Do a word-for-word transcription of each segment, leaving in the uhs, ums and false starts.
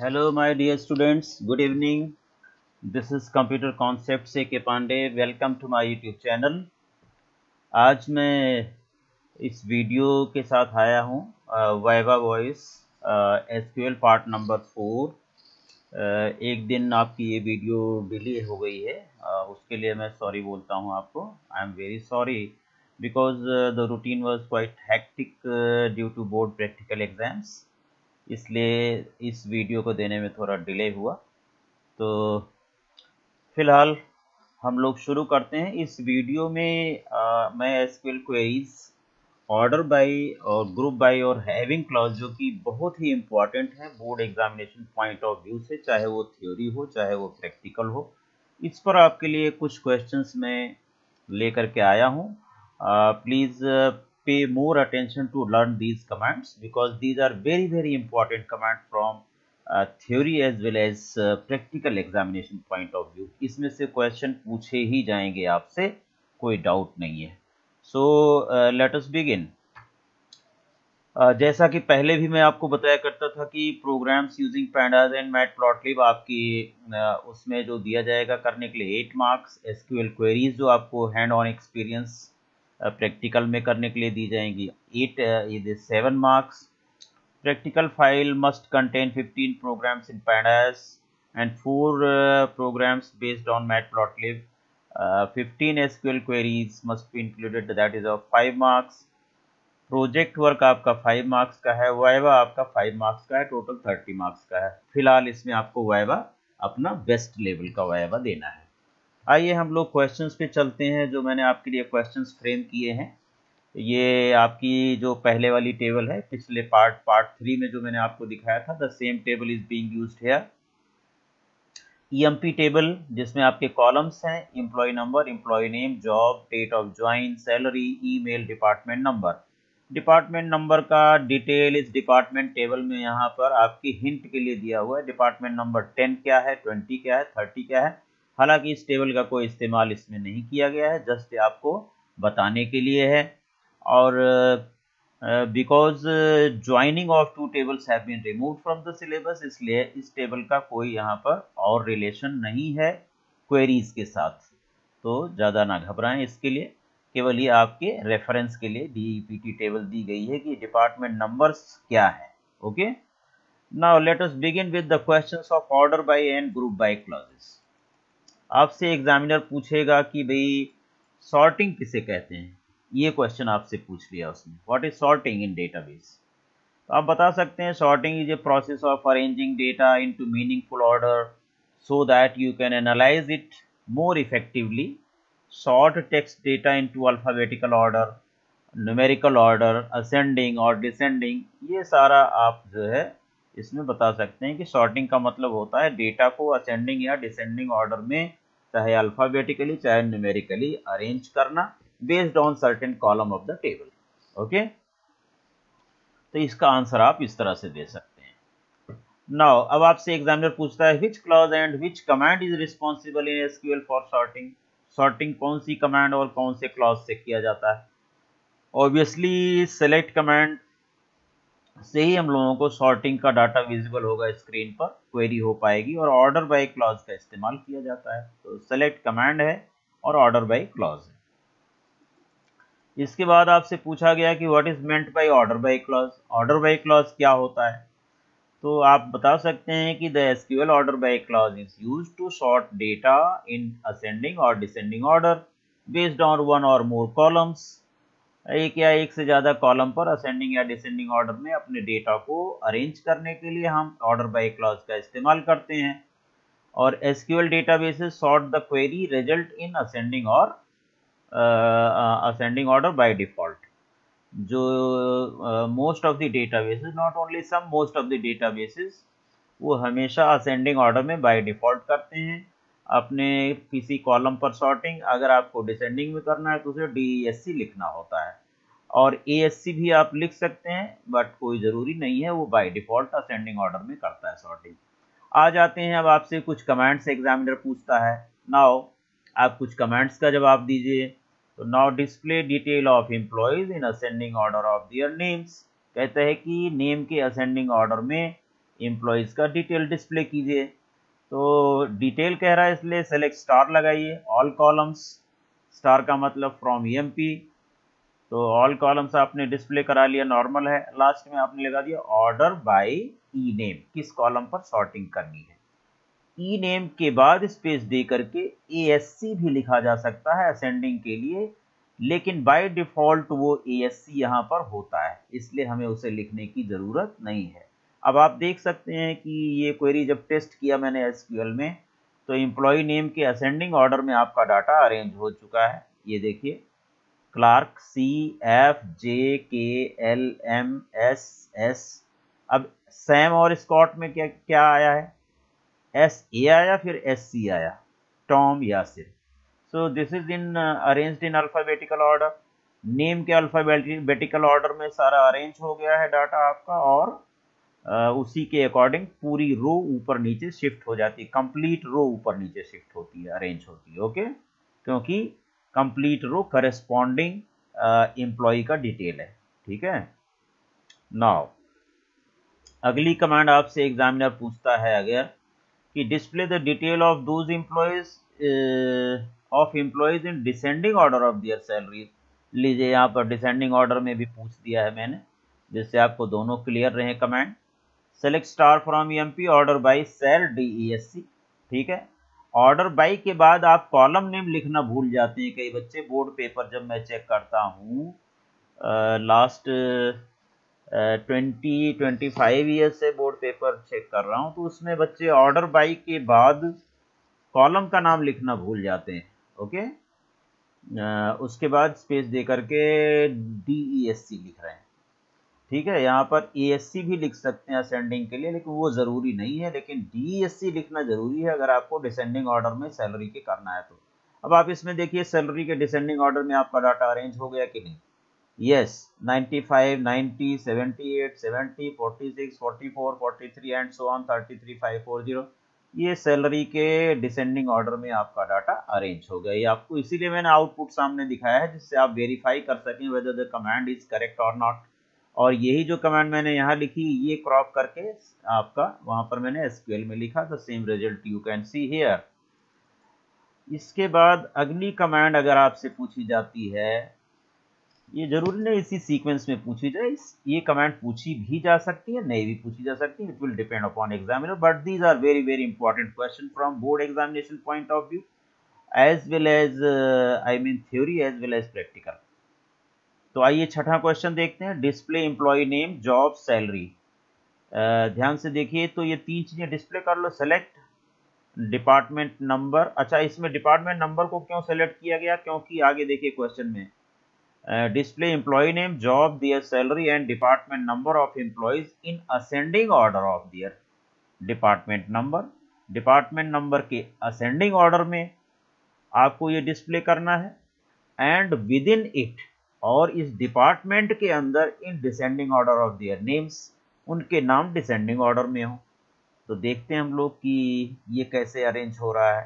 Hello, my dear students. Good evening. This is Computer Concepts A K Pandey. Welcome to my YouTube channel. आज मैं इस video के साथ आया हूँ viva voce SQL part number four. एक दिन आपकी ये वीडियो डिले हो गई है, uh, उसके लिए मैं सॉरी बोलता हूँ आपको. I am very sorry because the routine was quite hectic due to board practical exams, इसलिए इस वीडियो को देने में थोड़ा डिले हुआ. तो फिलहाल हम लोग शुरू करते हैं. इस वीडियो में आ, मैं एसक्यूएल क्वेरीज ऑर्डर बाय और ग्रुप बाय और हैविंग क्लॉज, जो कि बहुत ही इम्पॉर्टेंट है board examination point of view से, चाहे वो थ्योरी हो चाहे वो प्रैक्टिकल हो, इस पर आपके लिए कुछ क्वेश्चंस मैं लेकर के आया हूँ. Please pay more attention to learn these commands because these are very very important command from uh, theory as well as uh, practical examination point of view. इसमें से क्वेश्चन पूछे ही जाएंगे आपसे, कोई डाउट नहीं है. So let us begin. जैसा कि पहले भी मैं आपको बताया करता था कि programs using pandas and matplotlib आपकी uh, उसमें जो दिया जाएगा करने के लिए एट मार्क्स. एसक्यूएल क्वेरीज जो आपको हैंड ऑन एक्सपीरियंस प्रैक्टिकल में करने के लिए दी जाएंगी, एट ये seven marks. Practical file must contain fifteen programs in pandas and four programs based on matplotlib. Fifteen SQL queries must be included, that is of five marks. Project work आपका five marks का है. Viva आपका five marks का है. Total thirty marks का है. फिलहाल इसमें आपको वाइवा अपना बेस्ट लेवल का वाइवा देना है. आइए हम लोग क्वेश्चंस पे चलते हैं. जो मैंने आपके लिए क्वेश्चंस फ्रेम किए हैं, ये आपकी जो पहले वाली टेबल है, पिछले पार्ट पार्ट थ्री में जो मैंने आपको दिखाया था, the same table is being used here. EMP table, जिसमें आपके कॉलम्स हैं, employee number, employee name, job, date of join, salary, email, department number. Department number का डिटेल इस डिपार्टमेंट टेबल में यहाँ पर आपकी हिंट के लिए दिया हुआ है. डिपार्टमेंट नंबर टेन क्या है, ट्वेंटी क्या है, थर्टी क्या है. हालांकि इस टेबल का कोई इस्तेमाल इसमें नहीं किया गया है, जस्ट आपको बताने के लिए है. और because joining of two tables have been removed from the syllabus, इसलिए इस टेबल का कोई यहाँ पर और रिलेशन नहीं है क्वेरीज के साथ. तो ज़्यादा ना घबराएं इसके लिए, केवल ये आपके रेफरेंस के लिए डीईपीटी टेबल दी गई है कि डिपार्टमेंट नंबर्स क्या है. Okay, now let us begin with the questions of order by and group by clauses. आपसे एग्जामिनर पूछेगा कि भाई सॉर्टिंग किसे कहते हैं, ये क्वेश्चन आपसे पूछ लिया उसने. What is sorting in database? तो आप बता सकते हैं sorting is a process of arranging data into meaningful order so that you can analyze it more effectively. Sort text data into alphabetical order, numerical order, ascending और descending. ये सारा आप जो है इसमें बता सकते हैं कि सॉर्टिंग का मतलब होता है डेटा को असेंडिंग या डिसेंडिंग ऑर्डर में, चाहे अल्फाबेटिकली चाहे न्यूमेरिकली, अरेंज करना based on certain column of the table. Okay, तो इसका आंसर आप इस तरह से दे सकते हैं. नाउ अब आपसे एग्जामिनर पूछता है which clause and which command is responsible in SQL for sorting. Sorting कौन सी कमांड और कौन से क्लॉज से किया जाता है? ऑब्वियसली सेलेक्ट कमांड से ही हम लोगों को सॉर्टिंग का डाटा विजिबल होगा स्क्रीन पर, क्वेरी हो पाएगी, और ऑर्डर बाय क्लॉज का इस्तेमाल किया जाता है. तो सेलेक्ट कमांड है और ऑर्डर बाय क्लॉज है. इसके बाद आपसे पूछा गया कि what is meant by order by clause. Order by clause क्या होता है? तो आप बता सकते हैं कि the SQL order by clause is used to sort data in ascending और descending order based on one or more columns. एक या एक से ज़्यादा कॉलम पर असेंडिंग या डिसेंडिंग ऑर्डर में अपने डेटा को अरेंज करने के लिए हम ऑर्डर बाय क्लॉज का इस्तेमाल करते हैं. और SQL databases sort the query result in ascending और असेंडिंग ऑर्डर बाय डिफॉल्ट. जो most of the databases, not only some, most of the databases वो हमेशा असेंडिंग ऑर्डर में बाय डिफॉल्ट करते हैं अपने किसी कॉलम पर सॉर्टिंग. अगर आपको डिसेंडिंग में करना है तो उसे डीईएससी लिखना होता है, और एएससी भी आप लिख सकते हैं, बट कोई ज़रूरी नहीं है, वो बाय डिफॉल्ट असेंडिंग ऑर्डर में करता है सॉर्टिंग. आ जाते हैं अब आपसे कुछ कमांड्स एग्जामिनर पूछता है. नाउ आप कुछ कमांड्स का जवाब दीजिए. तो now display detail of employees in ascending order of their names. कहते हैं कि नेम के असेंडिंग ऑर्डर में एम्प्लॉयज़ का डिटेल डिस्प्ले कीजिए। तो डिटेल कह रहा है इसलिए सेलेक्ट स्टार लगाइए, ऑल कॉलम्स, स्टार का मतलब फ्रॉम ईएमपी। तो ऑल कॉलम्स आपने डिस्प्ले करा लिया, नॉर्मल है। लास्ट में आपने लगा दिया ऑर्डर बाय ई नेम, किस कॉलम पर सॉर्टिंग करनी है। ई नेम के बाद स्पेस दे करके एएससी भी लिखा जा सकता है असेंडिंग के लिए, लेकिन बाय डिफॉल्ट वो एएससी यहाँ पर होता है, इसलिए हमें उसे लिखने की ज़रूरत नहीं है। अब आप देख सकते हैं कि ये क्वेरी जब टेस्ट किया मैंने एसक्यूएल में, तो एम्प्लॉय नेम के असेंडिंग ऑर्डर में आपका डाटा अरेंज हो चुका है। ये देखिए, क्लार्क सी F J K L M S S. अब सैम और स्कॉट में क्या क्या आया है, एस ए आया, फिर एस सी आया, Tom Yasir. So this is in arranged in alphabetical order. Name के अल्फाबेटिकल ऑर्डर में सारा अरेंज हो गया है डाटा आपका, और uh, उसी के अकॉर्डिंग पूरी रो ऊपर नीचे शिफ्ट हो जाती है, कंप्लीट रो ऊपर नीचे शिफ्ट होती है, अरेंज होती है। ओके, क्योंकि कंप्लीट रो करस्पॉन्डिंग एम्प्लॉय का डिटेल है। ठीक है। नाउ अगली कमांड आपसे एग्जामिनर पूछता है अगर कि display the detail of those employees of employees in descending order of their salary. लीजिए, यहाँ पर डिसेंडिंग ऑर्डर में भी पूछ दिया है मैंने, जिससे आपको दोनों क्लियर रहे command. Select star from EMP, order by sal DESC. ठीक है। ऑर्डर बाय के बाद आप कॉलम नेम लिखना भूल जाते हैं कई बच्चे। बोर्ड पेपर जब मैं चेक करता हूँ last twenty twenty five year से बोर्ड पेपर चेक कर रहा हूँ, तो उसमें बच्चे ऑर्डर बाय के बाद कॉलम का नाम लिखना भूल जाते हैं। ओके, आ, उसके बाद स्पेस दे करके डीईएससी लिख रहे हैं। ठीक है, यहाँ पर एएससी भी लिख सकते हैं असेंडिंग के लिए, लेकिन वो ज़रूरी नहीं है, लेकिन डीईएससी लिखना ज़रूरी है अगर आपको डिसेंडिंग ऑर्डर में सैलरी के करना है तो। अब आप इसमें देखिए, सैलरी के डिसेंडिंग ऑर्डर में आपका डाटा अरेंज हो गया कि नहीं। Yes, ninety five, ninety, seventy eight, seventy, forty six, forty four, forty three and so on, thirty three, five forty, ये सैलरी के डिसेंडिंग ऑर्डर में आपका डाटा अरेंज हो गया। ये आपको इसीलिए मैंने आउटपुट सामने दिखाया है, जिससे आप वेरीफाई कर सकें whether the command is correct or not. और यही जो कमांड मैंने यहाँ लिखी, ये क्रॉप करके आपका वहां पर मैंने एसक्यूएल में लिखा, the same result you can see here. इसके बाद अगली कमांड अगर आपसे पूछी जाती है, ये जरूरी नहीं इसी सीक्वेंस में पूछी जाए, ये कमांड पूछी भी जा सकती है, नहीं भी पूछी जा सकती है, it will depend upon examiner, but these are very very important question from board examination point of view, as well as I mean theory as well as practical. तो आइए छठा क्वेश्चन देखते हैं, display employee name, job, salary. ध्यान से देखिए, तो ये तीन चीजें डिस्प्ले कर लो। Select department number. अच्छा, इसमें डिपार्टमेंट नंबर को क्यों सेलेक्ट किया गया, क्योंकि आगे देखिए क्वेश्चन में display employee name, job, their salary and department number of employees in ascending order of their department number. Department number के असेंडिंग ऑर्डर में आपको ये डिस्प्ले करना है, एंड विद इन इट, और इस डिपार्टमेंट के अंदर in descending order of their names, उनके नाम डिसेंडिंग ऑर्डर में हो। तो देखते हैं हम लोग कि ये कैसे अरेंज हो रहा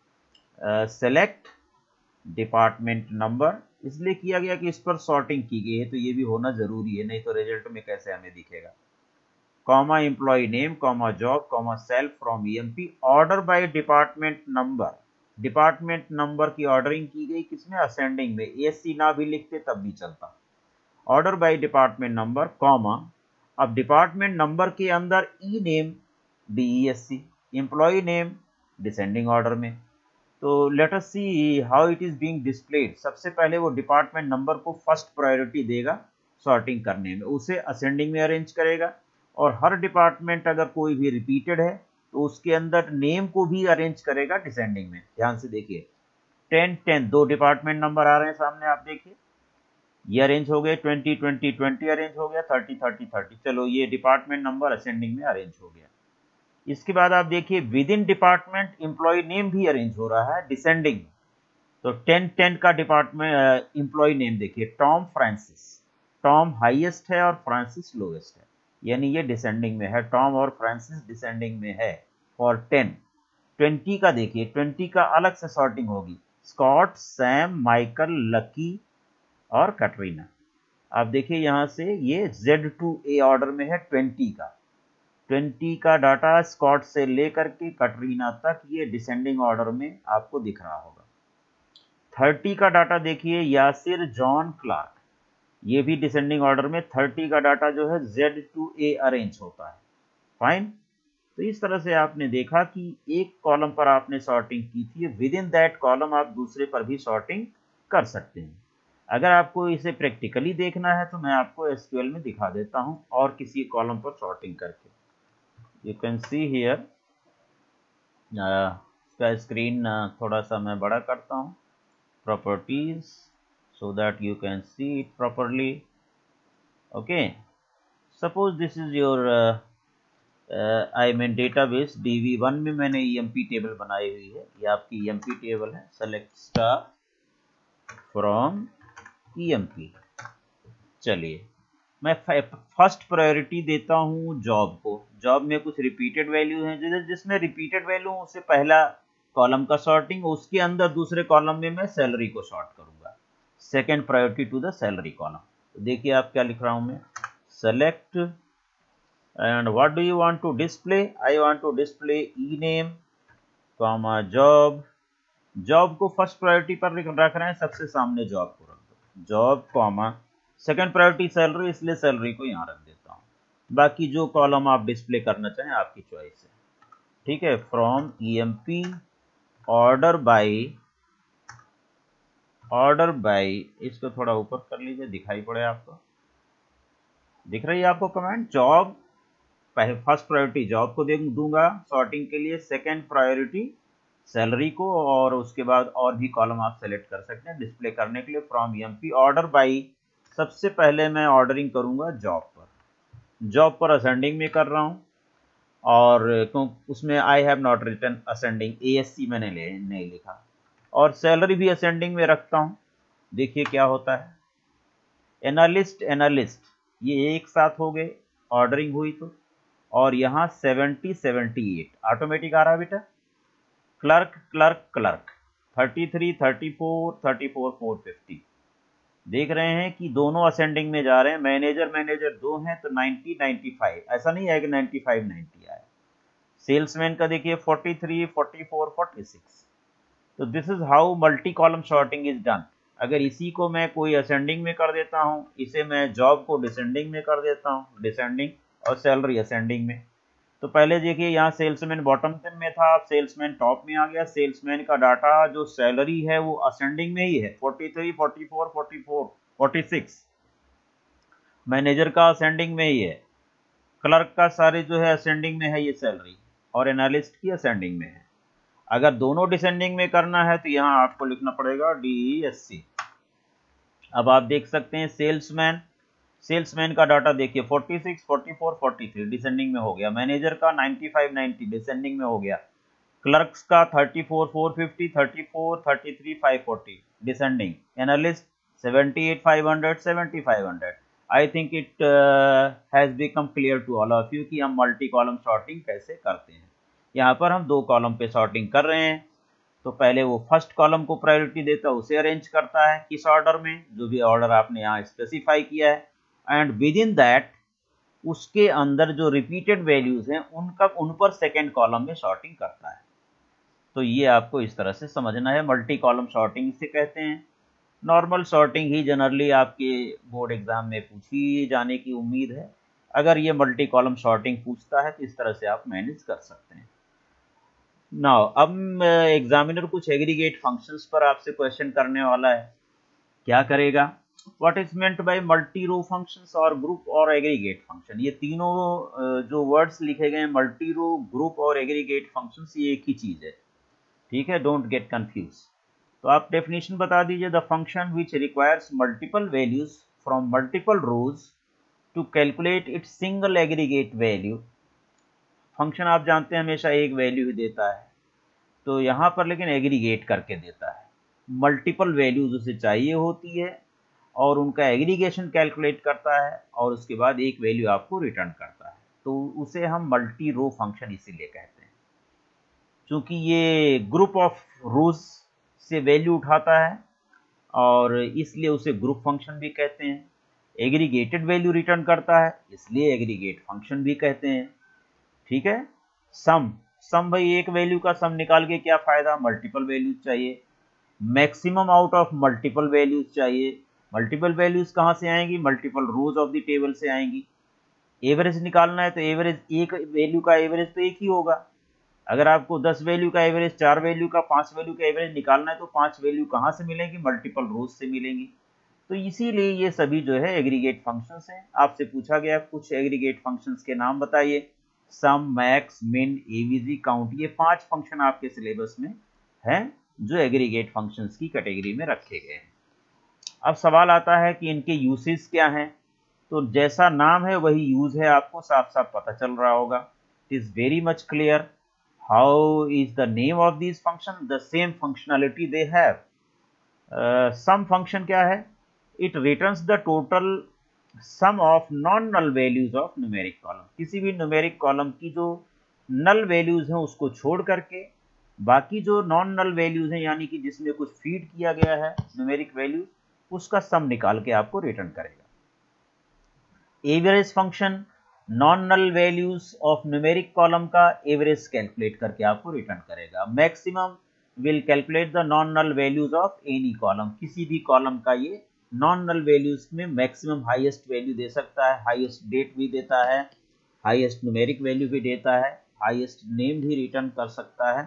है। सेलेक्ट डिपार्टमेंट नंबर इसलिए किया गया कि इस पर सॉर्टिंग की गई है, तो ये भी होना जरूरी है, नहीं तो रिजल्ट में कैसे हमें दिखेगा। Comma employee name, comma job, comma sal from EMP, order by department number. Department number की ऑर्डरिंग की गई किसमें, असेंडिंग में। एएससी ना भी लिखते तब भी चलता। Order by department number, comma, अब डिपार्टमेंट नंबर के अंदर E name DESC, employee name descending order में। तो let us see how it is being displayed. सबसे पहले वो डिपार्टमेंट नंबर को फर्स्ट प्रायोरिटी देगा सॉर्टिंग करने में, उसे असेंडिंग में अरेंज करेगा, और हर डिपार्टमेंट अगर कोई भी रिपीटेड है तो उसके अंदर नेम को भी अरेंज करेगा डिसेंडिंग में। ध्यान से देखिए, टेन टेन दो डिपार्टमेंट नंबर आ रहे हैं सामने, आप देखिए ये अरेंज हो गए, ट्वेंटी ट्वेंटी ट्वेंटी अरेंज हो गया, थर्टी थर्टी थर्टी, चलो ये डिपार्टमेंट नंबर असेंडिंग में अरेंज हो गया। इसके बाद आप देखिए, within department employee name भी अरेंज हो रहा है डिसेंडिंग। तो टेन टेन का डिपार्टमेंट एम्प्लॉय नेम देखिए, टॉम फ्रांसिस, टॉम हाईएस्ट है और फ्रांसिस लोएस्ट है, यानी ये डिसेंडिंग में है, टॉम और फ्रांसिस डिसेंडिंग में है फॉर टेन। ट्वेंटी का देखिए, ट्वेंटी का अलग से सॉर्टिंग होगी, स्कॉट, सैम, माइकल, लकी और कैटरीना। आप देखिए यहाँ से ये जेड टू ए ऑर्डर में है ट्वेंटी का, ट्वेंटी का डाटा स्कॉट से लेकर के कटरीना तक ये डिसेंडिंग ऑर्डर में आपको दिख रहा होगा। थर्टी का डाटा देखिए यासिर जॉन क्लार्क, ये भी डिसेंडिंग ऑर्डर में थर्टी का डाटा जो है जेड टू ए अरेंज होता है। फाइन। तो इस तरह से आपने देखा कि एक कॉलम पर आपने सॉर्टिंग की थी, विद इन दैट कॉलम आप दूसरे पर भी सॉर्टिंग कर सकते हैं। अगर आपको इसे प्रैक्टिकली देखना है तो मैं आपको एसक्यूएल में दिखा देता हूं और किसी कॉलम पर सॉर्टिंग करके। यू कैन सी हियर, इसका स्क्रीन थोड़ा सा मैं बड़ा करता हूं, properties, so that you can see it properly. Okay, suppose this is your uh, uh, I mean database D V one में मैंने E M P टेबल बनाई हुई है, ये आपकी E M P टेबल है। Select star from E M P। चलिए मैं फर्स्ट प्रायोरिटी देता हूँ जॉब को। जॉब में कुछ रिपीटेड वैल्यू हैं, जिसमें रिपीटेड वैल्यू उससे पहला कॉलम का सॉर्टिंग, उसके अंदर दूसरे कॉलम में मैं सैलरी को सॉर्ट करूंगा। Second priority to the salary column. तो देखिए आप क्या लिख रहा हूं मैं, select and what do you want to display, I want to display E name comma job. Job को फर्स्ट प्रायोरिटी पर रख रहे हैं, सबसे सामने जॉब को रख दो, job comma second priority salary, इसलिए सैलरी को यहां रख देता हूं। बाकी जो कॉलम आप डिस्प्ले करना चाहें आपकी चॉइस है, ठीक है। From E M P order by, order by, इसको थोड़ा ऊपर कर लीजिए, दिखाई पड़े आपको, दिख रही है आपको कमेंट। जॉब पहले फर्स्ट प्रायोरिटी जॉब को दे दूंगा सॉर्टिंग के लिए, सेकंड प्रायोरिटी सैलरी को, और उसके बाद और भी कॉलम आप सेलेक्ट कर सकते हैं डिस्प्ले करने के लिए। फ्रॉम ईएमपी ऑर्डर बाय, सबसे पहले मैं ऑर्डरिंग करूंगा जॉब पर, जॉब पर असेंडिंग में कर रहा हूं, और क्यों उसमें I have not written ascending, A S C मैंने ले, नहीं लिखा, और सैलरी भी असेंडिंग में रखता हूं। देखिए क्या होता है, एनालिस्ट एनालिस्ट ये एक साथ हो गए, ऑर्डरिंग हुई तो, और यहाँ सेवेंटी सेवेंटी एट ऑटोमेटिक आ रहा है बेटा। Clerk clerk clerk thirty three thirty four thirty four four fifty, देख रहे हैं कि दोनों असेंडिंग में जा रहे हैं। मैनेजर मैनेजर दो हैं तो नाइंटी नाइंटी फाइव, ऐसा नहीं है कि नाइंटी फाइव नाइंटी आए। सेल्समैन का देखिए forty three forty four forty six. तो this is how multi column sorting is done. अगर इसी को मैं कोई असेंडिंग में कर देता हूं, इसे मैं जॉब को डिसेंडिंग में कर देता हूं, डिसेंडिंग, और सैलरी असेंडिंग में। तो पहले देखिए यहाँ सेल्समैन बॉटम में था, अब सेल्समैन टॉप में आ गया। सेल्समैन का डाटा जो सैलरी है वो असेंडिंग में ही है, forty three forty four forty four forty six. Manager का असेंडिंग में ही है, क्लर्क का सारे जो है असेंडिंग में है ये सैलरी, और एनालिस्ट की असेंडिंग में है। अगर दोनों डिसेंडिंग में करना है तो यहाँ आपको लिखना पड़ेगा डी ई एस सी। अब आप देख सकते हैं सेल्समैन, सेल्समैन का डाटा देखिए forty six forty four forty three descending में हो गया, मैनेजर का नाइंटी फाइव नाइंटी डिसेंडिंग में हो गया, क्लर्क्स का thirty four four fifty thirty four thirty three five forty descending, analyst seventy eight five hundred seventy five hundred. I think it has become clear to all of you कि हम multi column sorting कैसे करते हैं। यहाँ पर हम दो column पे सॉर्टिंग कर रहे हैं, तो पहले वो फर्स्ट कॉलम को प्रायोरिटी देता है, उसे अरेंज करता है किस ऑर्डर में, जो भी ऑर्डर आपने यहाँ स्पेसिफाई किया है, एंड विद इन दैट उसके अंदर जो रिपीटेड वैल्यूज हैं उनका उन पर सेकेंड कॉलम में सॉर्टिंग करता है। तो ये आपको इस तरह से समझना है, मल्टी कॉलम सॉर्टिंग इसे कहते हैं। नॉर्मल सॉर्टिंग ही जनरली आपके बोर्ड एग्जाम में पूछी जाने की उम्मीद है। अगर ये मल्टी कॉलम सॉर्टिंग पूछता है तो इस तरह से आप मैनेज कर सकते हैं। नाउ अब एग्जामिनर कुछ एग्रीगेट फंक्शंस पर आपसे क्वेश्चन करने वाला है। क्या करेगा, what is meant by multi row functions और ग्रुप और एग्रीगेट फंक्शन। ये तीनों जो वर्ड्स लिखे गए हैं मल्टी रो, ग्रुप और एग्रीगेट फंक्शंस, ये एक ही चीज है, ठीक है, डोंट गेट कंफ्यूज। तो आप डेफिनेशन बता दीजिए, the function which requires multiple values from multiple rows to calculate its single aggregate value. Function आप जानते हैं हमेशा एक वैल्यू ही देता है, तो यहाँ पर लेकिन एग्रीगेट करके देता है, मल्टीपल वैल्यूज उसे चाहिए होती है और उनका एग्रीगेशन कैलकुलेट करता है और उसके बाद एक वैल्यू आपको रिटर्न करता है, तो उसे हम मल्टी रो फंक्शन इसीलिए कहते हैं। क्योंकि ये ग्रुप ऑफ रोज से वैल्यू उठाता है और इसलिए उसे ग्रुप फंक्शन भी कहते हैं। एग्रीगेटेड वैल्यू रिटर्न करता है इसलिए एग्रीगेट फंक्शन भी कहते हैं। ठीक है। सम सम भाई एक वैल्यू का सम निकाल के क्या फायदा, मल्टीपल वैल्यूज चाहिए। Maximum out of multiple values चाहिए। मल्टीपल वैल्यूज कहाँ से आएंगी, multiple rows of the table से आएंगी। एवरेज निकालना है तो एवरेज एक वैल्यू का एवरेज तो एक ही होगा। अगर आपको दस वैल्यू का एवरेज, चार वैल्यू का, पांच वैल्यू का एवरेज निकालना है तो पांच वैल्यू कहाँ से मिलेंगी, मल्टीपल रोज से मिलेंगी। तो इसीलिए ये सभी जो है एग्रीगेट फंक्शंस हैं। आपसे पूछा गया कुछ एग्रीगेट फंक्शंस के नाम बताइए। Sum, max, min, AVG, count, ये पांच फंक्शन आपके सिलेबस में हैं जो एग्रीगेट फंक्शंस की कैटेगरी में रखे गए हैं। अब सवाल आता है कि इनके यूसेज क्या हैं। तो जैसा नाम है वही यूज है, आपको साफ साफ पता चल रहा होगा। It is very much clear. How is the name of this function, the same functionality they have. Sum function क्या है, it returns the total sum of non null values of numeric column. किसी भी numeric column की जो null values हैं उसको छोड़ करके बाकी जो नॉन नल वैल्यूज हैं, यानी कि जिसमें कुछ फीड किया गया है न्यूमेरिक वैल्यूज, उसका सम निकाल के आपको रिटर्न करेगा। Average function non null values of numeric column का एवरेज कैलकुलेट करके आपको रिटर्न करेगा। Maximum will calculate the non null values of any column. किसी भी कॉलम का ये नॉन नल वैल्यूज में मैक्सिमम हाईएस्ट वैल्यू दे सकता है, हाईएस्ट डेट भी देता है, हाईएस्ट न्यूमेरिक वैल्यू भी देता है, हाईएस्ट नेम भी रिटर्न कर सकता है।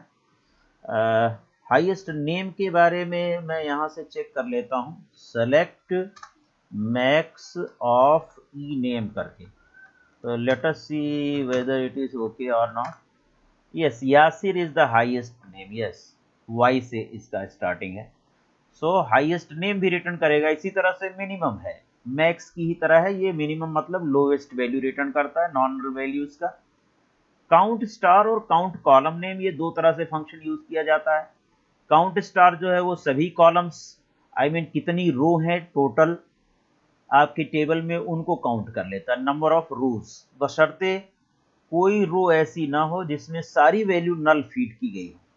हाईएस्ट uh, नेम के बारे में मैं यहाँ से चेक कर लेता हूँ, select max of E name करके। तो let us see whether it is okay और not. Yes, Yasir is the highest name. Yes, Y से इसका स्टार्टिंग है, सो हाईएस्ट नेम भी रिटर्न करेगा। इसी तरह से मिनिमम है, मैक्स की ही तरह है ये। मिनिमम मतलब लोवेस्ट वैल्यू रिटर्न करता है नॉन नल वैल्यूज का। काउंट स्टार और काउंट कॉलम नेम, ये दो तरह से फंक्शन यूज किया जाता है। काउंट स्टार जो है वो सभी कॉलम्स, आई मीन कितनी रो हैं टोटल आपके टेबल में, उनको काउंट कर लेता है, नंबर ऑफ रोज, बशर्ते कोई रो ऐसी ना हो जिसमें सारी वैल्यू नल फीड की गई हो।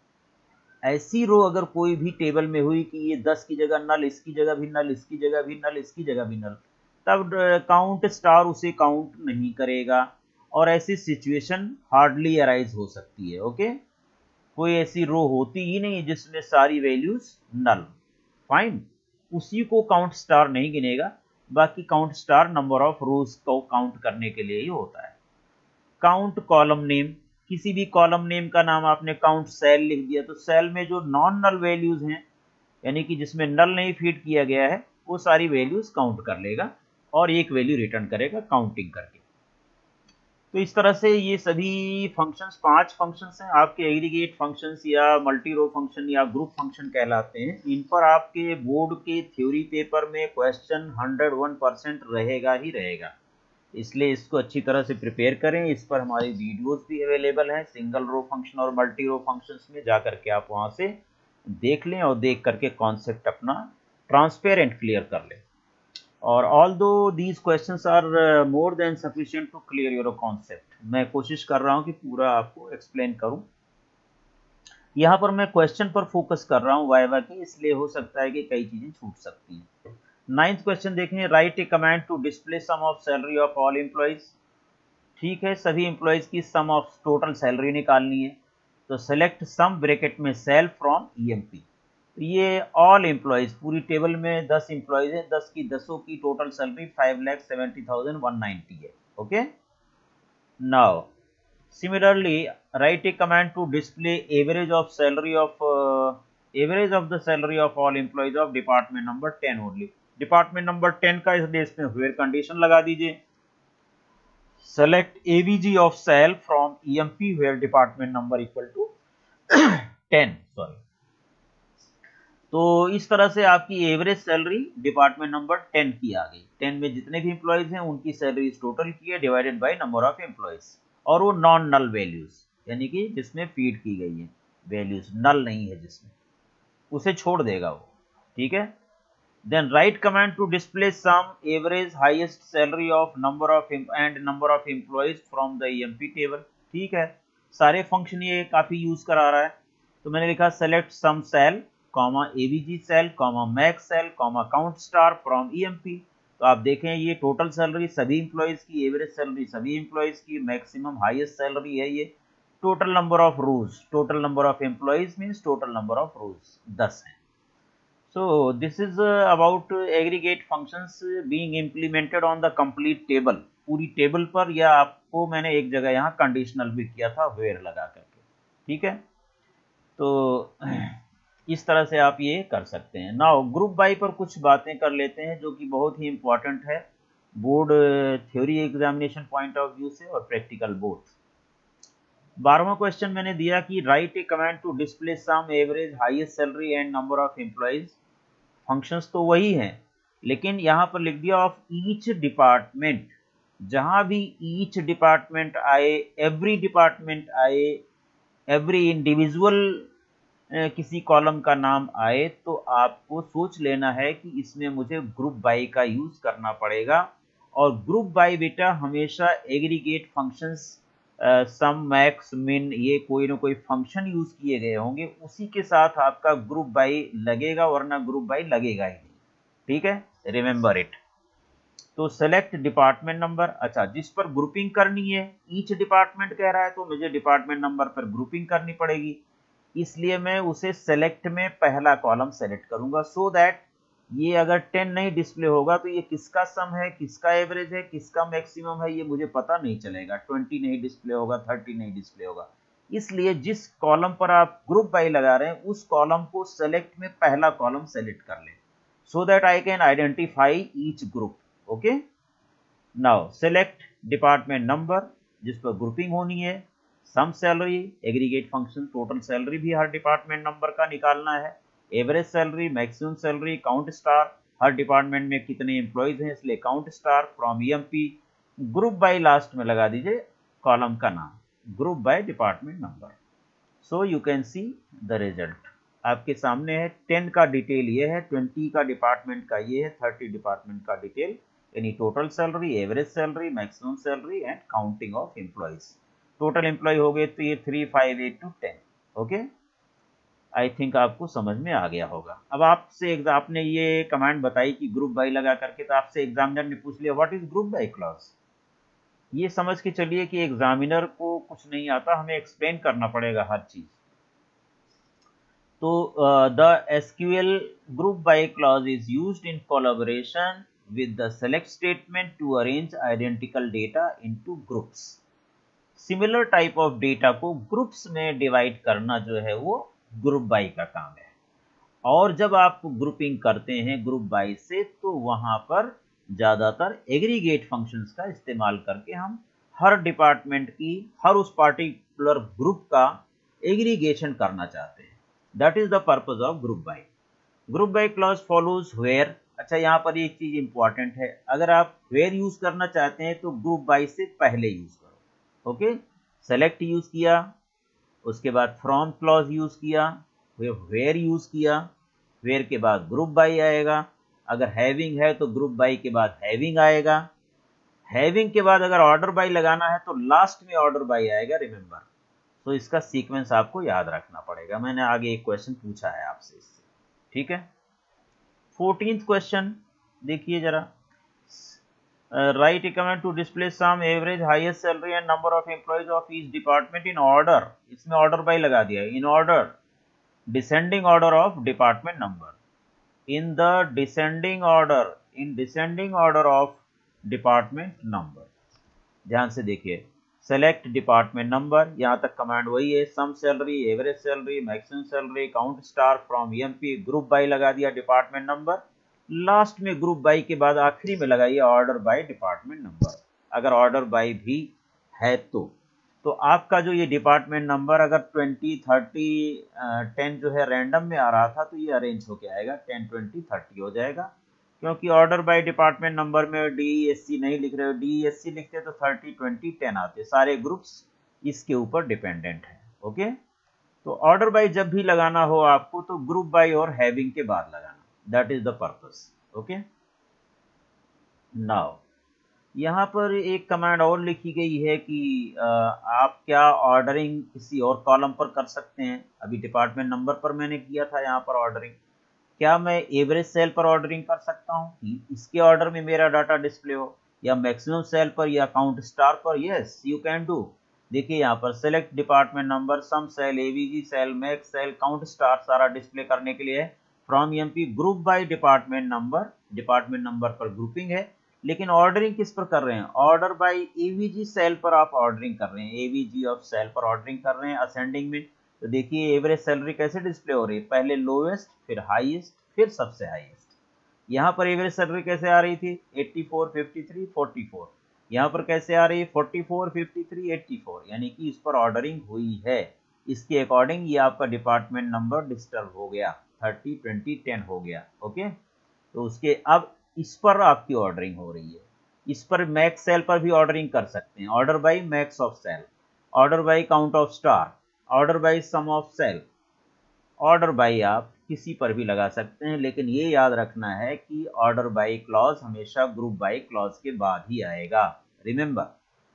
ऐसी रो अगर कोई भी टेबल में हुई कि ये दस की जगह नल, इसकी जगह भी नल, इसकी जगह भी नल, इसकी जगह भी नल, तब काउंट स्टार उसे काउंट नहीं करेगा और ऐसी सिचुएशन हार्डली अराइज हो सकती है। ओके, कोई ऐसी रो होती ही नहीं जिसमें सारी वैल्यूज नल, फाइन, उसी को काउंट स्टार नहीं गिनेगा। बाकी count star number of rows को काउंट करने के लिए ही होता है। काउंट कॉलम नेम, किसी भी कॉलम नेम का नाम आपने काउंट सेल लिख दिया तो सेल में जो नॉन नल वैल्यूज हैं, यानी कि जिसमें नल नहीं फीड किया गया है, वो सारी वैल्यूज काउंट कर लेगा और एक वैल्यू रिटर्न करेगा काउंटिंग करके। तो इस तरह से ये सभी फंक्शंस, पांच फंक्शंस हैं आपके एग्रीगेट फंक्शंस या मल्टी रो फंक्शन या ग्रुप फंक्शन कहलाते हैं। इन पर आपके बोर्ड के थ्योरी पेपर में क्वेश्चन हंड्रेड वन परसेंट रहेगा ही रहेगा, इसलिए इसको अच्छी तरह से प्रिपेयर करें। इस पर हमारी वीडियोस भी अवेलेबल हैं, सिंगल रो फंक्शन और मल्टी रो फंक्शंस में जा करके आप वहां से देख लें और देख करके कॉन्सेप्ट अपना ट्रांसपेरेंट क्लियर कर लें। और although these questions are more than sufficient to clear your concept, मैं कोशिश कर रहा हूं कि पूरा आपको एक्सप्लेन करूं। यहाँ पर मैं क्वेश्चन पर फोकस कर रहा हूं वाइवा की, इसलिए हो सकता है कि कई चीजें छूट सकती हैं। नाइन्थ क्वेश्चन देखें, write a command to display sum of salary of all employees. ठीक है, सभी एम्प्लॉइज की सम ऑफ टोटल सैलरी निकालनी है, तो सेलेक्ट सम ब्रैकेट में सेल फ्रॉम ईएमपी। ये ऑल एम्प्लॉइज, पूरी टेबल में दस एम्प्लॉइज है, दस की दसों की total salary five lakh seventy thousand one ninety है। Okay, now similarly write a command to display average of salary of average of the salary of all employees of department number ten only. Department number ten का इस देश में where condition लगा दीजिए, select AVG of sal from EMP where department number equal to ten, sorry. तो इस तरह से आपकी average salary department number ten की आ गई। टेन में जितने भी एम्प्लॉइज हैं उनकी सैलरी टोटल की है divided by number of employees, और वो नॉन नल वैल्यूज, यानी कि जिसमें फीड की गई है वैल्यूज, नल नहीं है जिसमें, उसे छोड़ देगा वो। ठीक है, then write command to display sum average highest salary of number of and number of employees from the EMP table. ठीक है, सारे फंक्शन ये काफी यूज करा रहा है, तो मैंने लिखा select sum sal comma AVG sal comma max sal comma count star from EMP. तो आप देखें ये टोटल सैलरी सभी इंप्लॉयज़ की, एवरेज सैलरी सभी इंप्लॉयज़ की, मैक्सिमम हाईएस्ट सैलरी है ये। Total number of rows, total number of employees means total number of rows दस हैं। So this is about aggregate functions being implemented on the complete table, पूरी table पर, या आपको मैंने एक जगह यहाँ कंडीशनल भी किया था वेयर लगा करके, ठीक है। तो इस तरह से आप ये कर सकते हैं। नाउ ग्रुप बाई पर कुछ बातें कर लेते हैं जो कि बहुत ही इंपॉर्टेंट है board theory examination point of view से और प्रैक्टिकल बोथ। बारहवां क्वेश्चन मैंने दिया कि write a command to display sum average highest salary and number of employees. Functions तो वही हैं, लेकिन यहाँ पर लिख दिया ऑफ ईच डिपार्टमेंट। जहां भी ईच डिपार्टमेंट आए, एवरी डिपार्टमेंट आए, एवरी इंडिविजुअल किसी कॉलम का नाम आए, तो आपको सोच लेना है कि इसमें मुझे ग्रुप बाई का यूज करना पड़ेगा। और ग्रुप बाई बेटा हमेशा एग्रीगेट फंक्शंस, सम, मैक्स, मिन, ये कोई ना कोई फंक्शन यूज किए गए होंगे, उसी के साथ आपका ग्रुप बाई लगेगा, वरना ग्रुप बाई लगेगा ही नहीं, ठीक है, रिमेंबर इट। तो सेलेक्ट डिपार्टमेंट नंबर, अच्छा जिस पर ग्रुपिंग करनी है, ईच डिपार्टमेंट कह रहा है तो मुझे डिपार्टमेंट नंबर पर ग्रुपिंग करनी पड़ेगी, इसलिए मैं उसे सेलेक्ट में पहला कॉलम सेलेक्ट करूंगा, सो so दैट ये अगर टेन नहीं डिस्प्ले होगा तो ये किसका सम है, किसका एवरेज है, किसका मैक्सिमम है, ये मुझे पता नहीं चलेगा। ट्वेंटी नहीं डिस्प्ले होगा, थर्टी नहीं डिस्प्ले होगा, इसलिए जिस कॉलम पर आप ग्रुप बाई लगा रहे हैं उस कॉलम को सेलेक्ट में पहला कॉलम सेलेक्ट कर लें, so that I can identify each group. Okay, now select department number जिस पर ग्रुपिंग होनी है, sum salary, aggregate function, total salary भी हर डिपार्टमेंट नंबर का निकालना है, average salary, maximum salary, count star, हर डिपार्टमेंट में कितने एम्प्लॉयज हैं इसलिए count star, from EMP, group by last में लगा दीजिए कॉलम का नाम, group by department number. So you can see the result आपके सामने है। टेन का डिटेल ये है, ट्वेंटी का डिपार्टमेंट का ये है, थर्टी डिपार्टमेंट का डिटेल, यानी total salary, average salary, maximum salary and counting of employees. Total employee हो गए तो ये three, five, eight two ten. Okay, I think आपको समझ में आ गया होगा। अब आपसे आपने ये कमांड बताई कि ग्रुप बाई लगा करके, तो आपसे एग्जामिनर ने पूछ लिया what is group by clause. ये समझ के चलिए कि एग्जामिनर को कुछ नहीं आता, हमें एक्सप्लेन करना पड़ेगा हर चीज। तो the SQL group by clause is used in collaboration with the select statement to arrange identical data into groups। Similar type of data को ग्रुप्स में डिवाइड करना जो है वो ग्रुप बाई का काम है। और जब आप ग्रुपिंग करते हैं ग्रुप बाई से, तो वहां पर ज्यादातर एग्रीगेट फंक्शंस का इस्तेमाल करके हम हर डिपार्टमेंट की, हर उस पार्टिकुलर ग्रुप का एग्रीगेशन करना चाहते हैं। That is the purpose of group by. Group by clause follows where. अच्छा, यहाँ पर एक चीज इंपॉर्टेंट है, अगर आप वेयर यूज करना चाहते हैं तो ग्रुप बाई से पहले यूज करो। ओके, सेलेक्ट यूज किया, उसके बाद फ्रॉम क्लॉज यूज किया, वेयर यूज किया, वेयर के बाद ग्रुप बाई आएगा, अगर हैविंग है तो ग्रुप बाई के बाद हैविंग आएगा, हैविंग के बाद अगर ऑर्डर बाई लगाना है तो लास्ट में ऑर्डर बाई आएगा, रिमेंबर। तो इसका सीक्वेंस आपको याद रखना पड़ेगा। मैंने आगे एक क्वेश्चन पूछा है आपसे इससे, ठीक है। फोर्टीन्थ क्वेश्चन देखिए जरा, write a comment to display sum average highest salary and number of employees of each department in order. इसमें ऑर्डर बाई लगा दिया, in order descending order of department number, in the descending order, in descending order of department number. ध्यान से देखिए, select department number, यहाँ तक command वही है, sum salary, average salary, maximum salary, count star, from EMP, group by लगा दिया department number, last में ग्रुप बाई के बाद आखिरी में लगाइए ऑर्डर बाई डिपार्टमेंट नंबर, अगर ऑर्डर बाई भी है तो। तो आपका जो ये डिपार्टमेंट नंबर अगर ट्वेंटी, थर्टी, टेन जो है रैंडम में आ रहा था, तो ये अरेंज होके आएगा, टेन, ट्वेंटी, थर्टी हो जाएगा, क्योंकि ऑर्डर बाय डिपार्टमेंट नंबर में डीईएससी नहीं लिख रहे हो, डीईएससी लिखते तो थर्टी, ट्वेंटी, टेन आते, सारे ग्रुप्स इसके ऊपर डिपेंडेंट है। ओके, तो ऑर्डर बाय जब भी लगाना हो आपको तो ग्रुप बाय और हैविंग के बाद लगाना, that is the purpose. Okay, now यहाँ पर एक कमांड और लिखी गई है कि आ, आप क्या ऑर्डरिंग किसी और कॉलम पर कर सकते हैं। अभी डिपार्टमेंट नंबर पर मैंने किया था यहाँ पर ऑर्डरिंग, क्या मैं एवरेज सेल पर ऑर्डरिंग कर सकता हूँ कि इसके ऑर्डर में मेरा डाटा डिस्प्ले हो, या मैक्सिमम सेल पर, या काउंट स्टार पर? Yes you can do. देखिए यहाँ पर select department number, sum sal, AVG sal, max sal, count star सारा डिस्प्ले करने के लिए from EMP group by department number, department number पर ग्रुपिंग है। लेकिन ऑर्डरिंग किस पर कर रहे हैं? ऑर्डर बाय एवीजी सेल पर आप ऑर्डरिंग कर रहे हैं, एवीजी ऑफ सेल पर ऑर्डरिंग कर रहे हैं असेंडिंग में। तो देखिए एवरेज सैलरी कैसे डिस्प्ले हो रही है, पहले लोवेस्ट, फिर हाईएस्ट, फिर सबसे हाईएस्ट। यहाँ पर एवरेज सैलरी कैसे आ रही थी? चौरासी, तिरेपन, चौवालीस। यहाँ पर कैसे आ रही है? चौवालीस, तिरेपन, चौरासी, यानी कि इस पर ऑर्डरिंग हुई है। इसके अकॉर्डिंग ये आपका डिपार्टमेंट नंबर डिस्टर्ब हो गया, तीस, बीस, दस हो गया। ओके, तो उसके अब इस पर आपकी ऑर्डरिंग हो रही है। इस पर मैक्स सेल पर भी ऑर्डरिंग कर सकते हैं, order by max of sal, order by count of star, order by sum of sal, order by आप किसी पर भी लगा सकते हैं, लेकिन ये याद रखना है कि ऑर्डर बाई क्लॉज हमेशा ग्रुप बाई क्लॉज के बाद ही आएगा। Remember.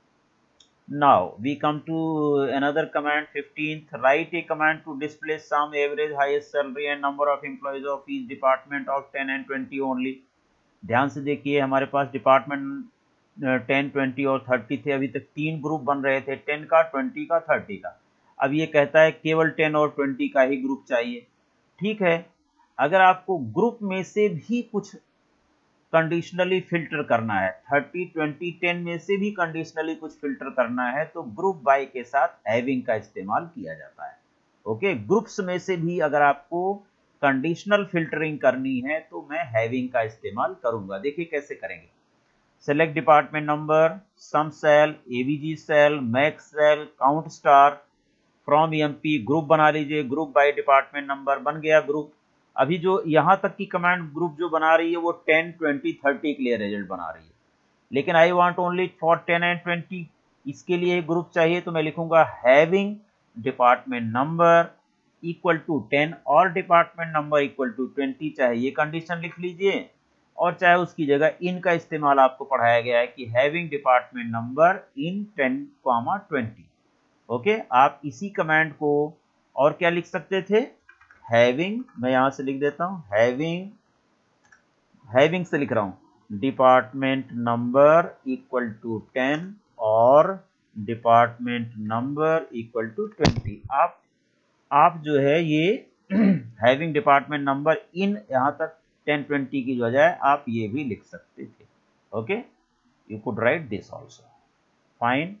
Now we come to another command, fifteenth. Write a command to display sum, average, highest salary and number of employees of each department of ten and twenty only. ध्यान से देखिए, हमारे पास department ten, twenty और thirty थे। अभी तक तीन ग्रुप बन रहे थे, टेन का, ट्वेंटी का, थर्टी का। अब ये कहता है केवल टेन और ट्वेंटी का ही ग्रुप चाहिए। ठीक है, अगर आपको ग्रुप में से भी कुछ कंडीशनली फिल्टर करना है, थर्टी, ट्वेंटी, टेन में से भी कंडीशनली कुछ फिल्टर करना है, तो ग्रुप बाय के साथ हैविंग का इस्तेमाल किया जाता है। ओके, ग्रुप्स में से भी अगर आपको कंडीशनल फिल्टरिंग करनी है तो मैं हैविंग का इस्तेमाल करूंगा। देखिए कैसे करेंगे। Select department number, sum sal, AVG sal, max sal, count star from EMP, group बना लीजिए, ग्रुप बाय डिपार्टमेंट नंबर बन गया ग्रुप। अभी जो यहां तक की कमांड ग्रुप जो बना रही है वो टेन, ट्वेंटी, थर्टी के लिए रिजल्ट बना रही है, लेकिन I want only for ten and twenty. इसके लिए ग्रुप चाहिए तो मैं लिखूंगा having department number equal to ten और department number equal to twenty. चाहे ये कंडीशन लिख लीजिए और चाहे उसकी जगह इन का इस्तेमाल आपको पढ़ाया गया है कि having department number in ten comma twenty. Okay, आप इसी कमांड को और क्या लिख सकते थे? हैविंग, मैं यहां से लिख देता हूं, हैविंग, हैविंग से लिख रहा हूं department number equal to ten और department number equal to twenty. आप आप जो है ये हैविंग डिपार्टमेंट नंबर इन यहां तक टेन, ट्वेंटी की बजाय आप ये भी लिख सकते थे। Okay, you could write this also. Fine.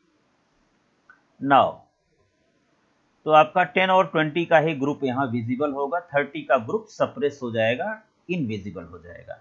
Now तो आपका टेन और ट्वेंटी का ही ग्रुप यहां विजिबल होगा, थर्टी का ग्रुप सप्रेस हो जाएगा, इनविजिबल हो जाएगा।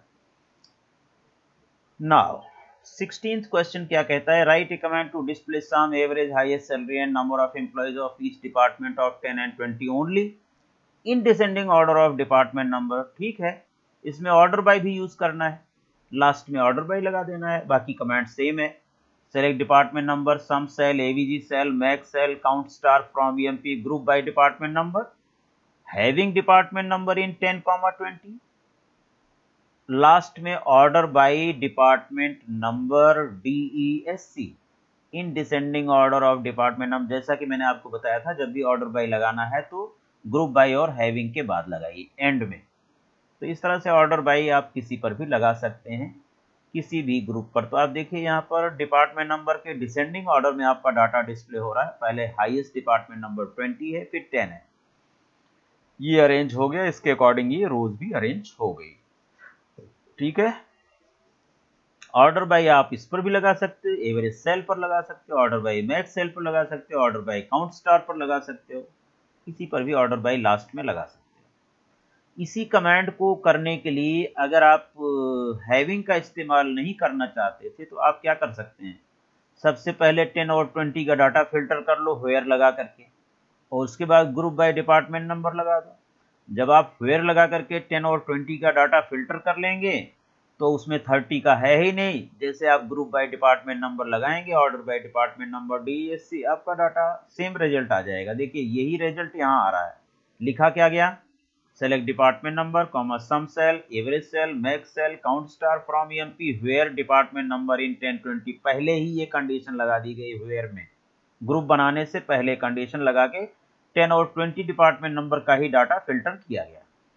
नाउ सिक्सटीन्थ क्वेश्चन क्या कहता है? Write a command to display sum, average, highest salary and number of employees of each department of ten and twenty only in descending order of department number. ठीक है, इसमें order by भी use करना है, last में order bye लगा देना है, बाकी कमांड सेम है। Select department number, sum sal, AVG sal, max sal, count star from EMP, group by department number, having department number in ten comma twenty, last में order by department number DESC in descending order of department number. जैसा कि मैंने आपको बताया था, जब भी order bye लगाना है तो ग्रुप बाय और हैविंग के बाद लगाइए एंड में। तो इस तरह से ऑर्डर बाय आप किसी पर भी लगा सकते हैं, किसी भी ग्रुप पर। तो आप देखिए यहाँ पर डिपार्टमेंट नंबर के डिसेंडिंग ऑर्डर में आपका डाटा डिस्प्ले हो रहा है। पहले हाईएस्ट डिपार्टमेंट नंबर ट्वेंटी है, फिर टेन है, ये अरेंज हो गया, इसके अकॉर्डिंग ये रोज भी अरेंज हो गई। ठीक है, ऑर्डर बाय आप इस पर भी लगा सकते हो, एवरेज सेल पर लगा सकते हो, ऑर्डर बाय मैक्स सेल पर लगा सकते हो, ऑर्डर बाय काउंट स्टार पर लगा सकते हो, किसी पर भी ऑर्डर बाय लास्ट में लगा सकते हो। इसी कमांड को करने के लिए अगर आप हैविंग का इस्तेमाल नहीं करना चाहते थे तो आप क्या कर सकते हैं? सबसे पहले टेन और ट्वेंटी का डाटा फिल्टर कर लो वेयर लगा करके, और उसके बाद ग्रुप बाय डिपार्टमेंट नंबर लगा दो। जब आप वेयर लगा करके टेन और ट्वेंटी का डाटा फिल्टर कर लेंगे तो उसमें थर्टी का है ही नहीं। जैसे आप ग्रुप बाय डिपार्टमेंट नंबर लगाएंगे, order by department number DESC, आपका डाटा सेम रिजल्ट आ जाएगा। देखिए यही रिजल्ट यहाँ आ रहा है। लिखा क्या गया? Select department number, comma sum sal, average sal, max sal, count star from EMP, where department number in ten twenty. पहले ही ये कंडीशन लगा दी गई वेयर में, ग्रुप बनाने से पहले कंडीशन लगा के टेन और ट्वेंटी डिपार्टमेंट नंबर का ही डाटा फिल्टर किया गया।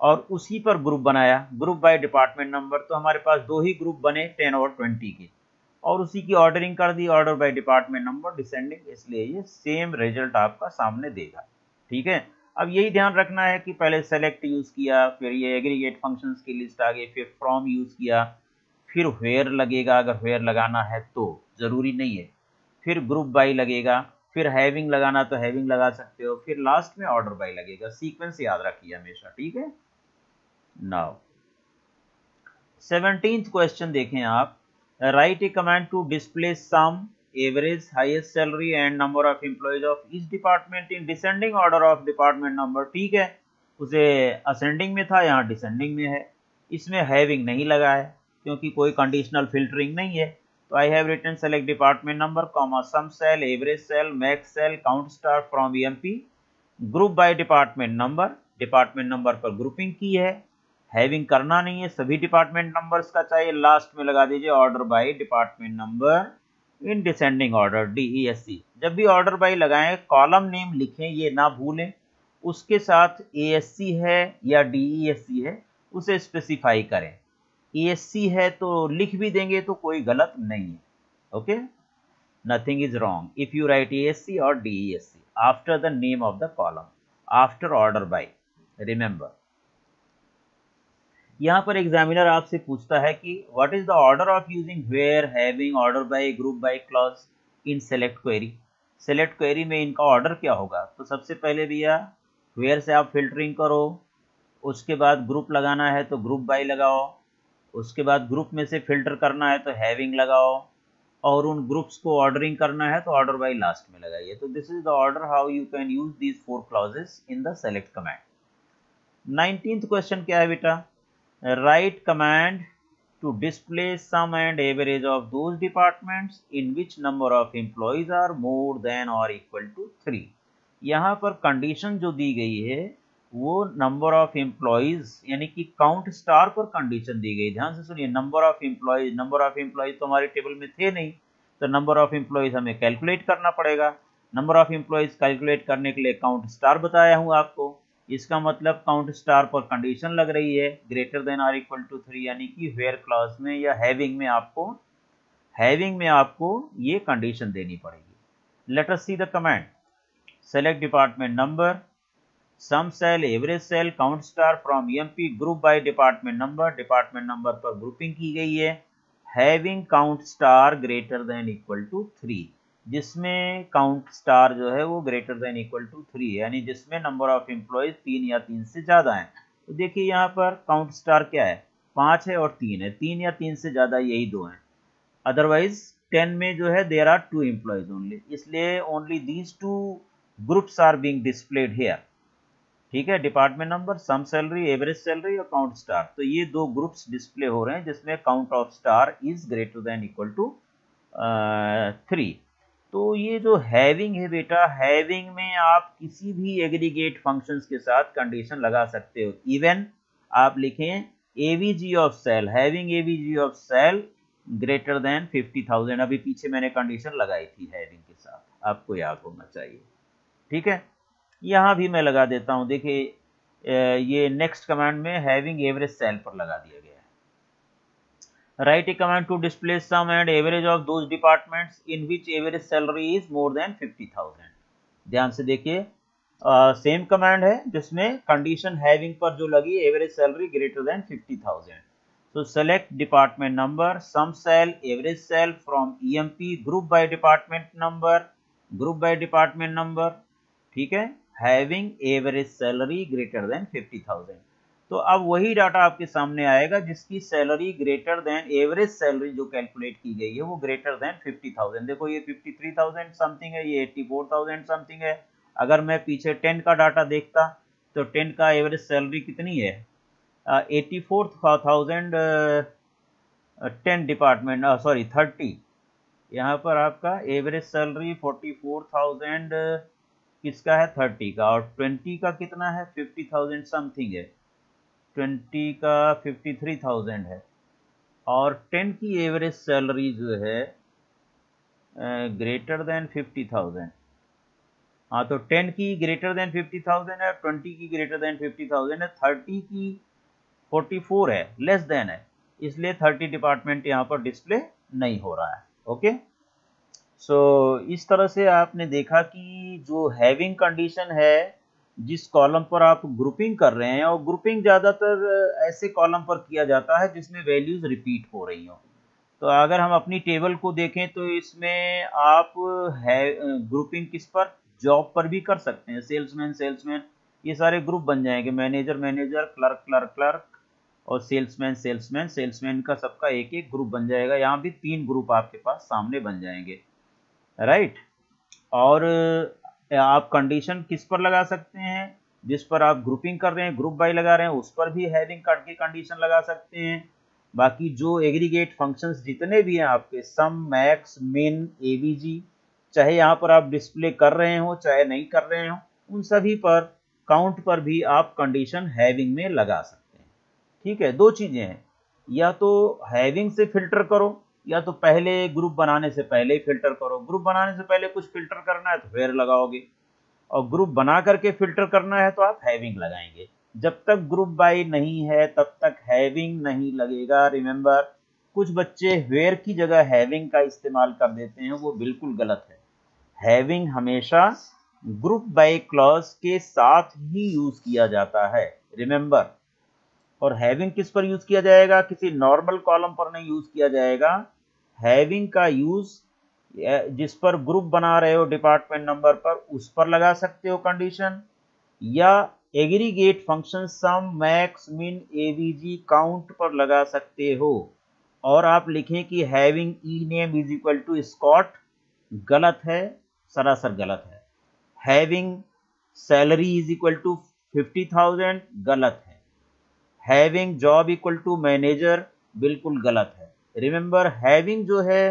और उसी पर ग्रुप बनाया, ग्रुप बाय डिपार्टमेंट नंबर। तो हमारे पास दो ही ग्रुप बने, टेन और ट्वेंटी के, और उसी की ऑर्डरिंग कर दी, order by department number descending, इसलिए ये सेम रिजल्ट आपका सामने देगा। ठीक है, अब यही ध्यान रखना है कि पहले सेलेक्ट यूज किया, फिर ये एग्रीगेट फंक्शंस की लिस्ट आ गई, फिर फ्रॉम यूज किया, फिर वेयर लगेगा, अगर वेयर लगाना है तो, जरूरी नहीं है, फिर ग्रुप बाय लगेगा, फिर हैविंग लगाना तो हैविंग लगा सकते हो, फिर लास्ट में ऑर्डर बाय लगेगा। सीक्वेंस याद रखिए हमेशा। ठीक है, नाउ सेवनटीन्थ क्वेश्चन देखें आप। Write a command to display sum, average, highest salary and number of employees of each department in descending order of department number. ठीक है, उसे असेंडिंग में था, यहाँ डिसेंडिंग में है। इसमें हैविंग नहीं लगा है क्योंकि कोई कंडीशनल फिल्टरिंग नहीं है। तो I have written select department number, comma sum sal, average sal, max sal, count star from EMP, group by department number, department number पर ग्रुपिंग की है, हैविंग करना नहीं है, सभी डिपार्टमेंट नंबर्स का चाहिए। लास्ट में लगा दीजिए order by department number in descending order, DESC. जब भी ऑर्डर बाय लगाएं कॉलम नेम लिखें, ये ना भूलें, उसके साथ एएससी है या डीईएससी है उसे स्पेसिफाई करें। एएससी है तो लिख भी देंगे तो कोई गलत नहीं है। Okay, nothing is wrong if you write ASC और DESC after the name of the column, after order by. Remember, यहाँ पर एग्जामिनर आपसे पूछता है कि what is the order of using where, having, order by, group by clause in select query. Select query में इनका order क्या होगा? तो सबसे पहले भैया वेयर से आप फिल्टरिंग करो, उसके बाद ग्रुप लगाना है तो ग्रुप बाय लगाओ, उसके बाद ग्रुप में से फिल्टर करना है तो हैविंग लगाओ, और उन ग्रुप्स को ऑर्डरिंग करना है तो ऑर्डर बाय लास्ट में लगाइए। तो this is the order how you can use these four clauses in the select command. Nineteenth question क्या है बेटा? Write command to display sum and average of those departments in which number of employees are more than or equal to three। यहाँ पर condition जो दी गई है वो number of employees यानी कि काउंट स्टार पर कंडीशन दी गई। ध्यान से सुनिए, number of employees, number of employees तो हमारे टेबल में थे नहीं, तो नंबर ऑफ एम्प्लॉयज हमें कैलकुलेट करना पड़ेगा। नंबर ऑफ एम्प्लॉयज कैलकुलेट करने के लिए काउंट स्टार बताया हूँ आपको। इसका मतलब काउंट स्टार पर कंडीशन लग रही है ग्रेटर देन और इक्वल टू थ्री, यानी कि वेयर क्लॉज में या हैविंग में आपको हैविंग में आपको ये कंडीशन देनी पड़ेगी। Let us see the command. Select department number, sum sal, average sal, count star from EMP, group by department number, department number पर ग्रुपिंग की गई है, having count star greater than equal to three, जिसमें count star जो है वो greater than equal to three है, यानी जिसमें नंबर ऑफ एम्प्लॉयज तीन या तीन से ज्यादा है। तो देखिए यहाँ पर काउंट स्टार क्या है, पांच है और तीन है, तीन या तीन से ज्यादा यही दो हैं। अदरवाइज टेन में जो है there are two employees only, इसलिए only these two groups are being displayed here. ठीक है, department number, sum salary, average salary और काउंट स्टार, तो ये दो ग्रुप्स डिस्प्ले हो रहे हैं जिसमें count of star is greater than equal to three. तो ये जो हैविंग है बेटा, हैविंग में आप किसी भी एग्रीगेट फंक्शंस के साथ कंडीशन लगा सकते हो। इवन आप लिखें AVG of sal, having AVG of sal greater than fifty thousand, अभी पीछे मैंने कंडीशन लगाई थी हैविंग के साथ, आपको याद होना चाहिए। ठीक है, यहाँ भी मैं लगा देता हूँ। देखिए ये नेक्स्ट कमांड में हैविंग एवरेज सेल पर लगा दिया गया है। Write a command to display sum and average of those departments in which average salary is more than fifty thousand। ध्यान से देखिए, सेम कमांड है जिसमें कंडीशन हैविंग पर जो लगी, average salary greater than fifty thousand. तो select department number, sum sal, average sal from EMP, group by department number, group by department number, ठीक है, having average salary greater than fifty thousand. तो अब वही data आपके सामने आएगा जिसकी salary greater than average salary जो कैलकुलेट की गई है वो ग्रेटर देन फिफ्टी थाउजेंड। देखो ये फिफ्टी थ्री थाउजेंड समथिंग है, ये एट्टी फोर थाउजेंड समथिंग है। अगर मैं पीछे टेन का डाटा देखता तो टेन का एवरेज सैलरी कितनी है, eighty four thousand, ten department sorry thirty, यहाँ पर आपका average salary forty four thousand किसका है, थर्टी का, और ट्वेंटी का कितना है, फिफ्टी थाउजेंड समथिंग है, ट्वेंटी का फिफ्टी थ्री थाउजेंड है, और टेन की एवरेज सैलरी जो है ग्रेटर देन फिफ्टी थाउजेंड, हाँ, तो टेन की ग्रेटर देन फिफ्टी थाउजेंड है, ट्वेंटी की ग्रेटर देन फिफ्टी थाउजेंड है, थर्टी की फोर्टी फोर है, लेस देन है, इसलिए थर्टी डिपार्टमेंट यहाँ पर डिस्प्ले नहीं हो रहा है। ओके, सो so, इस तरह से आपने देखा कि जो हैविंग कंडीशन है, जिस कॉलम पर आप ग्रुपिंग कर रहे हैं, और ग्रुपिंग ज़्यादातर ऐसे कॉलम पर किया जाता है जिसमें वैल्यूज रिपीट हो रही हो। तो अगर हम अपनी टेबल को देखें तो इसमें आप है ग्रुपिंग किस पर, जॉब पर भी कर सकते हैं, सेल्समैन सेल्समैन, ये सारे ग्रुप बन जाएंगे, manager manager, clerk clerk clerk, और सेल्समैन सेल्समैन सेल्समैन का सबका एक एक ग्रुप बन जाएगा। यहाँ भी तीन ग्रुप आपके पास सामने बन जाएंगे, राइट। और आप कंडीशन किस पर लगा सकते हैं, जिस पर आप ग्रुपिंग कर रहे हैं, ग्रुप बाय लगा रहे हैं, उस पर भी हैविंग की कंडीशन लगा सकते हैं। बाकी जो एग्रीगेट फंक्शंस जितने भी हैं आपके, सम, मैक्स, मिन, एवीजी, चाहे यहाँ पर आप डिस्प्ले कर रहे हो चाहे नहीं कर रहे हो, उन सभी पर, काउंट पर भी आप कंडीशन हैविंग में लगा सकते हैं। ठीक है, दो चीजें हैं, या तो हैविंग से फिल्टर करो, या तो पहले ग्रुप बनाने से पहले ही फिल्टर करो। ग्रुप बनाने से पहले कुछ फिल्टर करना है तो वेयर लगाओगे, और ग्रुप बना करके फिल्टर करना है तो आप हैविंग लगाएंगे। जब तक ग्रुप बाय नहीं है तब तक हैविंग नहीं लगेगा। रिमेंबर, कुछ बच्चे वेयर की जगह हैविंग का इस्तेमाल कर देते हैं, वो बिल्कुल गलत है। हैविंग हमेशा ग्रुप बाय क्लॉज के साथ ही यूज किया जाता है, रिमेंबर। और हैविंग किस पर यूज किया जाएगा, किसी नॉर्मल कॉलम पर नहीं यूज किया जाएगा। हैविंग का यूज जिस पर ग्रुप बना रहे हो डिपार्टमेंट नंबर पर, उस पर लगा सकते हो कंडीशन, या aggregate function sum, max, min, AVG, count पर लगा सकते हो। और आप लिखें कि having E name is equal to Scott, गलत है, सरासर गलत है। Having salary is equal to fifty thousand, गलत है। Having job equal to manager, बिल्कुल गलत है। रिमेंबर, हैविंग जो है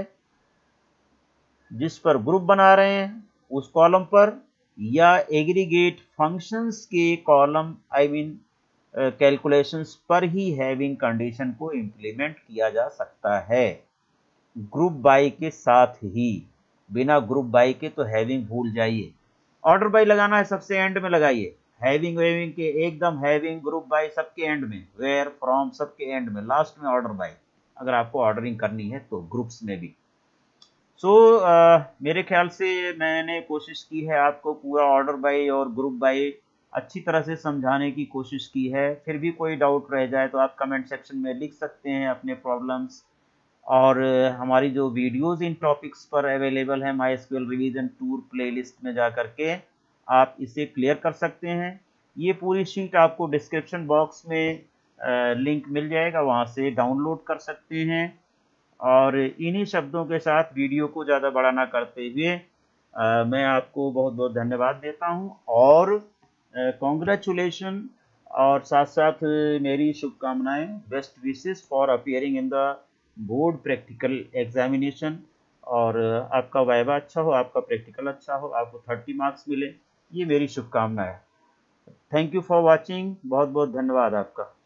जिस पर ग्रुप बना रहे हैं उस कॉलम पर, या एग्रीगेट फंक्शंस के कॉलम, आई मीन कैलकुलेशंस पर ही हैविंग कंडीशन को इंप्लीमेंट किया जा सकता है, ग्रुप बाय के साथ ही। बिना ग्रुप बाय के तो हैविंग भूल जाइए। ऑर्डर बाय लगाना है सबसे एंड में लगाइए, हैविंग वेविंग के एकदम, हैविंग, ग्रुप बाय सबके एंड में, वेयर, फ्रॉम सबके एंड में, लास्ट में ऑर्डर बाय, अगर आपको ऑर्डरिंग करनी है तो ग्रुप्स में भी। सो so, uh, मेरे ख्याल से मैंने कोशिश की है आपको पूरा ऑर्डर बाय और ग्रुप बाय अच्छी तरह से समझाने की कोशिश की है। फिर भी कोई डाउट रह जाए तो आप कमेंट सेक्शन में लिख सकते हैं अपने प्रॉब्लम्स। और हमारी जो वीडियोस इन टॉपिक्स पर अवेलेबल है MySQL revision tour playlist में जा करके आप इसे क्लियर कर सकते हैं। ये पूरी शीट आपको डिस्क्रिप्शन बॉक्स में लिंक मिल जाएगा, वहाँ से डाउनलोड कर सकते हैं। और इन्हीं शब्दों के साथ वीडियो को ज़्यादा बड़ा ना करते हुए आ, मैं आपको बहुत बहुत धन्यवाद देता हूं, और कॉन्ग्रेचुलेशन, और साथ साथ मेरी शुभकामनाएं, best wishes for appearing in the board practical examination. और आपका वाइवा अच्छा हो, आपका प्रैक्टिकल अच्छा हो, आपको थर्टी मार्क्स मिले, ये मेरी शुभकामना है। थैंक यू फॉर वॉचिंग, बहुत बहुत धन्यवाद आपका।